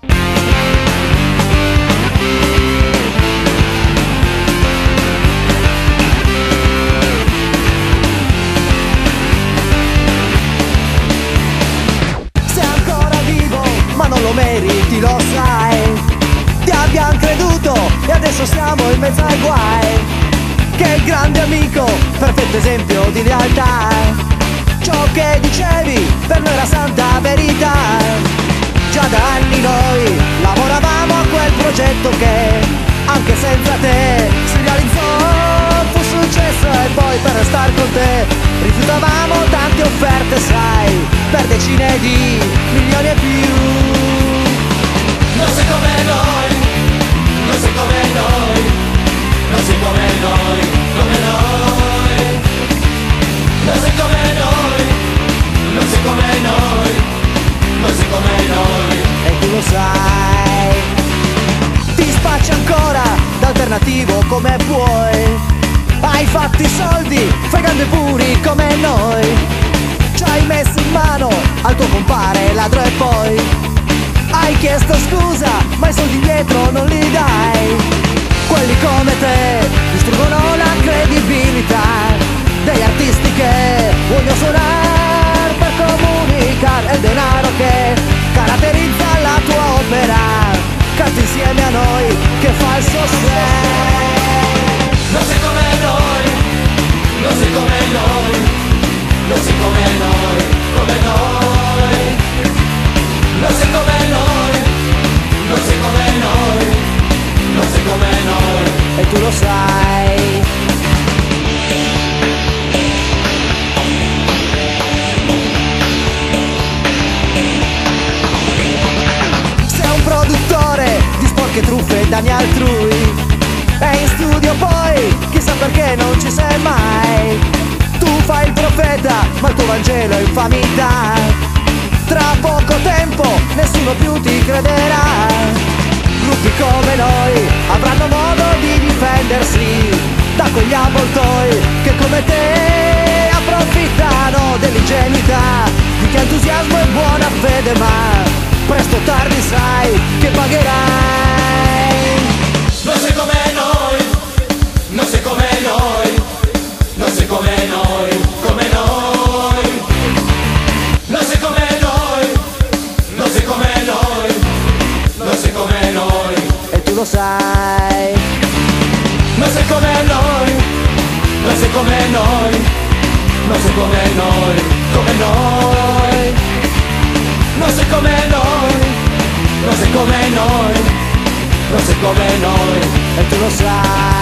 Lo meriti, lo sai. Ti abbiamo creduto e adesso siamo in mezzo ai guai. Che grande amico, perfetto esempio di lealtà. Ciò che dicevi per noi era santa verità. Già da anni noi lavoravamo a quel progetto che anche senza te si realizzò, fu successo. E poi per star con te rifiutavamo tante offerte, sai, per decine di milioni e più. Non sei come noi, non sei come noi, non sei come noi, come noi. Non sei come noi, non sei come noi, non sei come noi. E tu lo sai. Ti spacci ancora d'alternativo come puoi. Hai fatto i soldi fregando i puri come noi. Ci hai messo in mano al tuo compare ladro e poi hai chiesto scusa, ma i soldi indietro non li dai. Quelli come te distruggono la credibilità degli artisti che vogliono suonare per comunicare. È il denaro che caratterizza la tua opera. Canti insieme a noi, che falso sei. Non sei come noi, non sei come noi, non sei come noi, come noi. Non sei come noi, non sei come noi, non sei come noi. E tu lo sai. Sei un produttore di sporche truffe e danni altrui. E in studio poi, chissà perché non ci sei mai. Tu fai il profeta, ma il tuo Vangelo è infamità. Tra poco tempo nessuno più ti crederà. Gruppi come noi avranno modo di difendersi da quegli avvoltoi che come te approfittano dell'ingenuità di chi ha entusiasmo e buona fede, ma presto o tardi sai che pagherai. Non sei come noi, non sei come noi, non sei come noi, come noi. Non sei come noi, non sei come noi, non sei come noi. E tu lo sai. Non sei come noi, non sei come noi, non sei come noi, come noi. Non sei come noi, non sei come noi, non sei come noi. E tu lo sai.